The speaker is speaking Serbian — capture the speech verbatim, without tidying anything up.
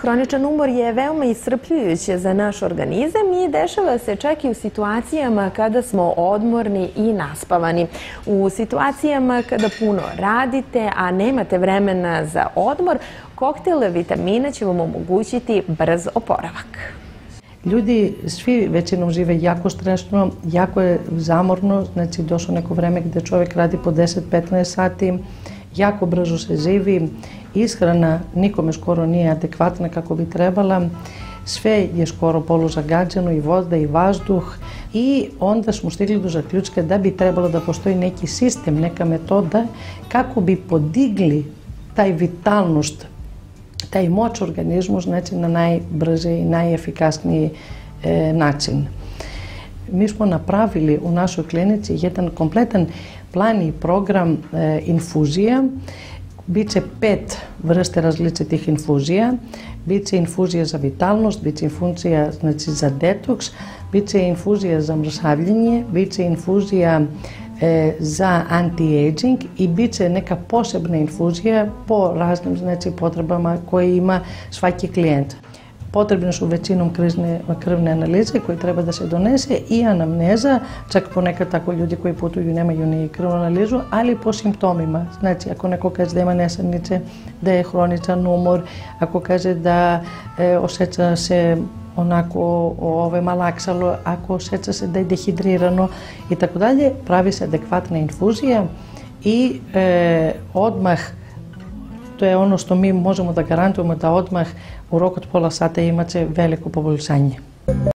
Hroničan umor je veoma iscrpljujuće za naš organizam i dešava se čak i u situacijama kada smo odmorni i naspavani. U situacijama kada puno radite, a nemate vremena za odmor, koktel vitamina će vam omogućiti brz oporavak. Ljudi svi većinom žive jako stresno, jako je zamorno, znači došlo neko vreme gde čovjek radi po deset do petnaest sati, jako brzo se živi, ishrana nikome skoro nije adekvatna kako bi trebala, sve je skoro poluzagađeno, i voda i vazduh, i onda smo stigli do zaključka da bi trebalo da postoji neki sistem, neka metoda kako bi podigli taj vitalnost, taj moć organizmu, znači na najbrži i najefikasniji e, način. Mi smo napravili u našoj klinici jedan kompletan plan i program e, infuzija. Biće pet vrste različitih infuzija. Biće infuzija za vitalnost, biće infuzija znači, za detoks, biće infuzija za mrsavljenje, biće infuzija e, za anti-aging i biće neka posebna infuzija po raznim znači, potrebama koje ima svaki klijent. Potrebne su većinom krizne, krvne analize koje treba da se donese i anamneza, čak ponekad tako ljudi koji putuju nemaju ni krvnu analizu, ali po simptomima. Znači, ako neko kaže da ima nesanice, da je hroničan umor, ako kaže da e, osjeća se onako ove, malaksalo, ako osjeća se da je dehidrirano i tako dalje, pravi se adekvatna infuzija i e, odmah, to je ono što mi možemo da garantujemo da odmah u roku od pola sata imaće veliko poboljšanje.